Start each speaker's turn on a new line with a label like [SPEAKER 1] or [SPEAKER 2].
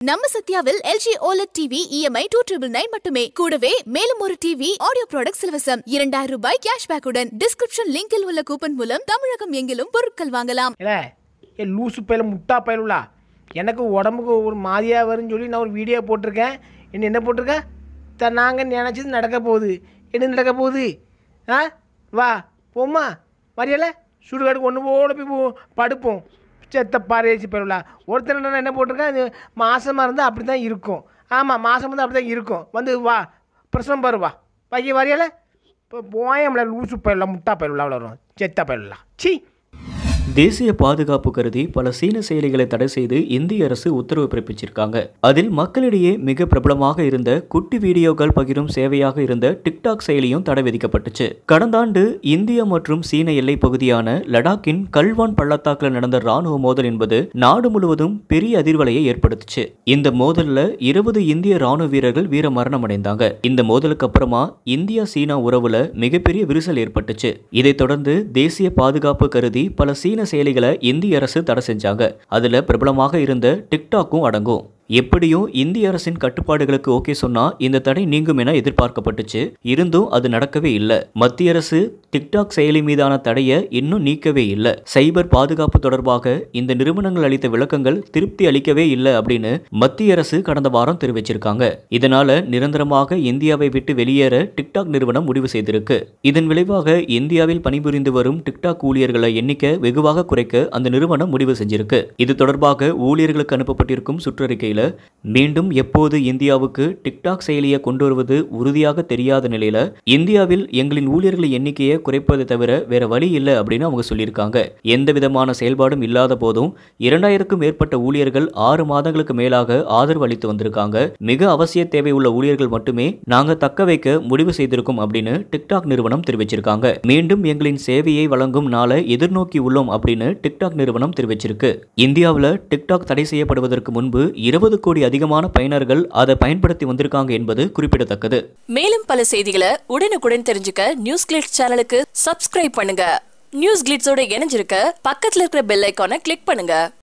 [SPEAKER 1] நம்ம சத்யாவில் LG OLED TV EMI 2999 மட்டுமே. கூடவே மேலும் ஒரு டிவி ஆடியோ ப்ராடக்ட்ஸ் இலவசம். 2000 ரூபாய் கேஷ்பேக் உடன். டிஸ்கிரிப்ஷன் லிங்கில் உள்ள கூப்பன் மூலம் தமிழகம் எங்கிலும் பொருட்கள் வாங்கலாம்.
[SPEAKER 2] லூசு பையில முட்டா பயிலுலா எனக்கு உடம்புக்கு ஒரு மாதிரியா வரும்னு சொல்லி நான் ஒரு வீடியோ போட்டிருக்கேன். என்ன போட்டிருக்கேன்? நாங்கள் நினச்சது நடக்க போகுது. என்ன நடக்க போகுது? வா போம்மா வரையல சுடுகாடு ஒன்று போல போய் படுப்போம். செத்த பாரேசி பயிலுலா ஒருத்தர் என்ன போட்டிருக்கேன்? அது மாசமாக இருந்தால் அப்படி தான் இருக்கும். ஆமாம், மாதம் இருந்தால் அப்படி தான் இருக்கும். வந்து வா பிரசவம் பாரு, வா வைக்க வரையல. இப்போ போயம்ல லூசு பயிலுலா முட்டா பயிலுலா வளரும் செத்த பயிலுலா. சி.
[SPEAKER 3] தேசிய பாதுகாப்பு கருதி பல சீன செயலிகளை தடை செய்து இந்திய அரசு உத்தரவு பிறப்பிச்சிருக்காங்க. அதில் மக்களிடையே மிக பிரபலமாக இருந்த குட்டி வீடியோக்கள் பகிரும் சேவையாக இருந்த டிக்டாக் செயலியும் தடை விதிக்கப்பட்டுச்சு. கடந்த ஆண்டு இந்தியா மற்றும் சீன எல்லை பகுதியான லடாக்கின் கல்வான் பள்ளத்தாக்கில் நடந்த ராணுவ மோதல் என்பது நாடு முழுவதும் பெரிய அதிர்வலையை ஏற்படுத்துச்சு. இந்த மோதல்ல 20 இந்திய ராணுவ வீரர்கள் வீர மரணம் அடைந்தாங்க. இந்த மோதலுக்கு அப்புறமா இந்தியா சீனா உறவுல மிகப்பெரிய விரிசல் ஏற்பட்டுச்சு. இதைத் தொடர்ந்து தேசிய பாதுகாப்பு கருதி பல சீன செயலிகளை இந்திய அரசு தடை செஞ்சாங்க. அதுல பிரபலமாக இருந்த டிக்டாக்கும் அடங்கும். எப்படியும் இந்திய அரசின் கட்டுப்பாடுகளுக்கு ஓகே சொன்னா இந்த தடை நீங்கும் என எதிர்பார்க்கப்பட்டுச்சு. இருந்தும் அது நடக்கவே இல்லை. மத்திய அரசு டிக்டாக் செயலி மீதான தடையை இன்னும் நீக்கவே இல்லை. சைபர் பாதுகாப்பு தொடர்பாக இந்த நிறுவனங்கள் அளித்த விளக்கங்கள் திருப்தி அளிக்கவே இல்லை அப்படின்னு மத்திய அரசு கடந்த வாரம் தெரிவிச்சிருக்காங்க. இதனால நிரந்தரமாக இந்தியாவை விட்டு வெளியேற டிக்டாக் நிறுவனம் முடிவு செய்திருக்கு. இதன் விளைவாக இந்தியாவில் பணிபுரிந்து வரும் டிக்டாக் ஊழியர்களை எண்ணிக்கை வெகுவாக குறைக்க அந்த நிறுவனம் முடிவு செஞ்சிருக்கு. இது தொடர்பாக ஊழியர்களுக்கு அனுப்பப்பட்டிருக்கும் சுற்றறிக்கை மீண்டும் எப்போது இந்தியாவுக்கு டிக்டாக் செயலியை கொண்டு வருவது உறுதியாக தெரியாத நிலையில இந்தியாவில் எங்களின் ஊழியர்களின் எண்ணிக்கையை குறைப்பதை தவிர வேற வழி இல்லை அப்படின்னு அவங்க சொல்லியிருக்காங்க. எந்த விதமான செயல்பாடும் இல்லாத போதும் 2000க்கும் மேற்பட்ட ஊழியர்கள் 6 மாதங்களுக்கு மேலாக ஆதரவு அளித்து வந்திருக்காங்க. மிக அவசிய தேவை உள்ள ஊழியர்கள் மட்டுமே நாங்க தக்க வைக்க முடிவு செய்திருக்கோம் அப்படின்னு டிக்டாக் நிறுவனம் தெரிவிச்சிருக்காங்க. மீண்டும் எங்களின் சேவையை வழங்கும் நாளை எதிர்நோக்கி உள்ளோம் அப்படின்னு டிக்டாக் நிறுவனம் தெரிவிச்சிருக்கு. இந்தியாவில் டிக்டாக் தடை செய்யப்படுவதற்கு முன்பு 20 கோடி அதிகமான பயனர்கள் அதை பயன்படுத்தி வந்திருக்காங்க என்பது குறிப்பிடத்தக்கது.
[SPEAKER 4] மேலும் பல செய்திகளை உடனுக்குடன் தெரிஞ்சுக்க NewsGlitz சேனலுக்கு சப்ஸ்கிரைப் பண்ணுங்க. NewsGlitzோட இணைஞ்சிருக்க பக்கத்துல இருக்கிற பெல் ஐகானை கிளிக் பண்ணுங்க.